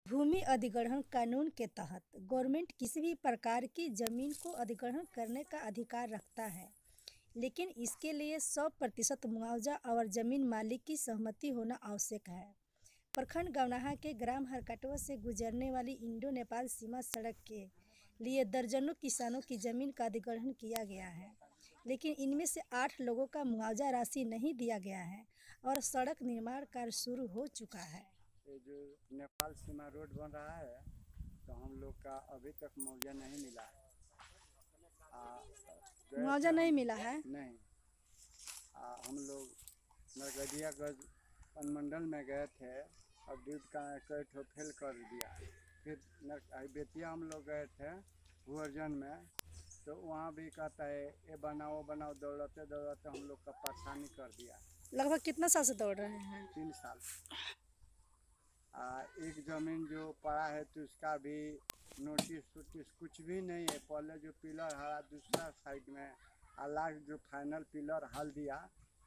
भूमि अधिग्रहण कानून के तहत गवर्नमेंट किसी भी प्रकार की जमीन को अधिग्रहण करने का अधिकार रखता है, लेकिन इसके लिए 100% मुआवजा और जमीन मालिक की सहमति होना आवश्यक है। प्रखंड गुनाहा के ग्राम हरकटव से गुजरने वाली इंडो नेपाल सीमा सड़क के लिए दर्जनों किसानों की जमीन का अधिग्रहण किया गया है, लेकिन इनमें से 8 लोगों का मुआवजा राशि नहीं दिया गया है और सड़क निर्माण कार्य शुरू हो चुका है। ये जो नेपाल सीमा रोड बन रहा है तो हम लोग का अभी तक मुआवजा नहीं मिला है। मुआवजा नहीं मिला है? नहीं। हम लोग नरगढ़ियागंज अनुमंडल में गए थे और ड्यूट का कई ठो फेल कर दिया। फिर बेतिया हम लोग गए थे भूअर्जन में, तो वहाँ भी कहता है ये बनाओ बनाओ, दौड़ते दौड़ते हम लोग का परेशानी कर दिया। लगभग कितना साल से दौड़ रहे हैं? 3 साल। एक ज़मीन जो पड़ा है तो उसका भी नोटिस कुछ भी नहीं है। पहले जो पिलर हरा दूसरा साइड में, लास्ट जो फाइनल पिलर हल दिया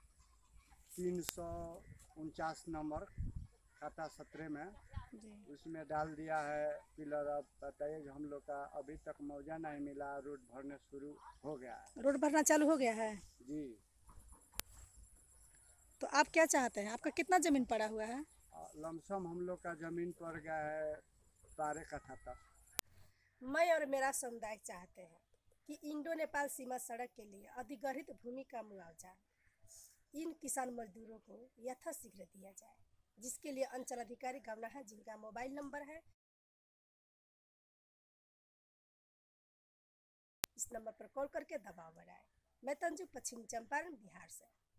349 नंबर खाता 17 में, उसमें डाल दिया है पिलर। अब बताइए हम लोग का अभी तक मुआवजा नहीं मिला, रोड भरने शुरू हो गया है। रोड भरना चालू हो गया है जी। तो आप क्या चाहते हैं? आपका कितना जमीन पड़ा हुआ है? लमसम हम लोग का जमीन पड़ गया है 12 कट्ठा तक। मैं और मेरा समुदाय चाहते हैं कि इंडो नेपाल सीमा सड़क के लिए अधिग्रहित भूमि का मुआवजा इन किसान मजदूरों को यथाशीघ्र दिया जाए, जिसके लिए अंचल अधिकारी गुनाहा, जिनका मोबाइल नंबर है, इस नंबर पर कॉल करके दबाव बनाएं। मैं तंजू, पश्चिम चंपारण, बिहार से।